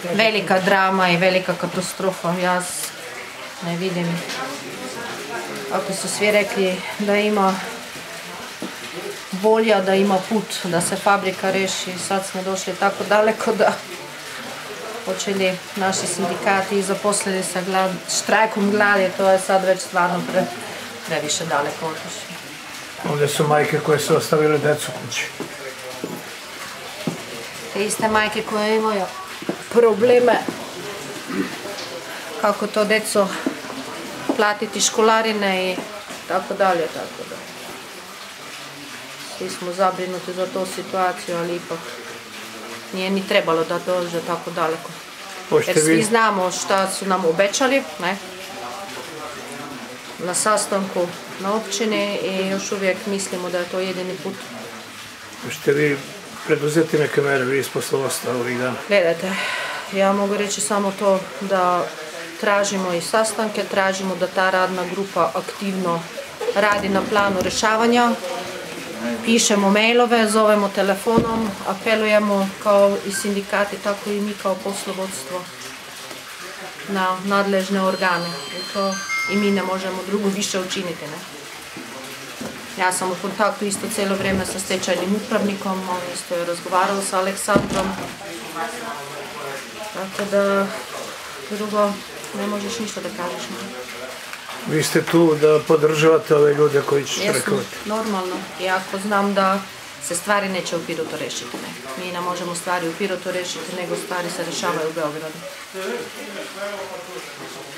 velika drama i velika katastrofa. Ja ne vidim. Ako su svi rekli da ima volja, da ima put, da se fabrika reši, sad smo došli tako daleko da hoće li naši sindikati i zaposleni sa štrajkom gladi, to je sad već stvarno previše daleko otišli. Ovdje su majke koje su ostavile djecu kući. Te iste majke koje imaju probleme kako to djeco platiti školarine i tako dalje, tako da. Svi smo zabrinuti za tu situaciju, ali ipak nije ni trebalo da dođe tako daleko. Jer svi znamo šta su nam obećali, ne? Na sastanku na općini i još uvijek mislimo da je to jedini put. Hoćete vi preduzeti neke mere, vi iz poslovodstva ovih dana? Gledajte, ja mogu reći samo to da tražimo i sastanke, tražimo da ta radna grupa aktivno radi na planu rješavanja. Pišemo mailove, zovemo telefonom, apelujemo kao i sindikati, tako i mi kao poslovodstvo na nadležne organe. I mi ne možemo drugo više učiniti. Ne? Ja sam u kontaktu isto cijelo vrijeme sa stečajnim upravnikom, on isto je razgovarao sa Aleksandrom. Tako da drugo ne možeš ništa da kažeš. Ne? Vi ste tu da podržavate ove ljude koji će štrajkovati? Normalno. I ako znam da se stvari neće u Pirotu rešiti. Ne. Mi ne možemo stvari u Pirotu rešiti, nego stvari se rešavaju u Beogradu.